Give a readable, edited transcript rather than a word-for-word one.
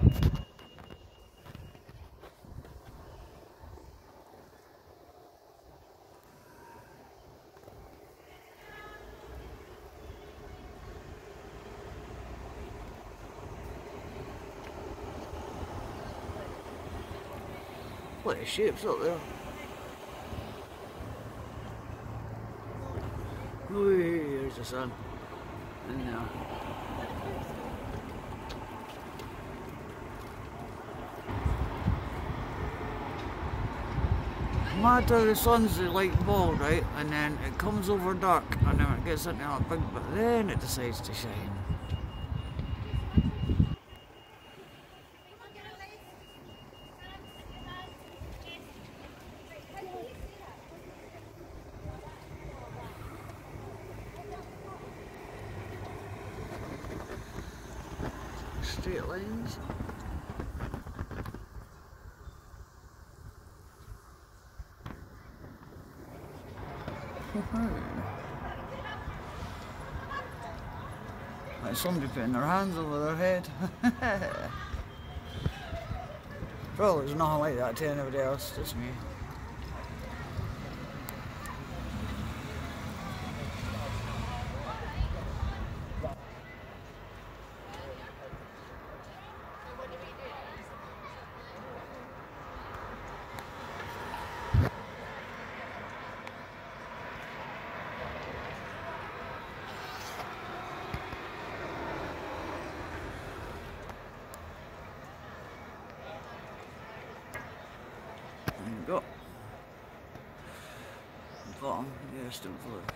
Plenty of shapes up there. Whee, there's the sun. And now. Mad how the sun's like ball, right? And then it comes over dark and then it gets into that big, but then it decides to shine. Straight lines. Like somebody putting their hands over their head. Probably there's nothing like that to anybody else, just me. There you go. Bottom, yeah, still full.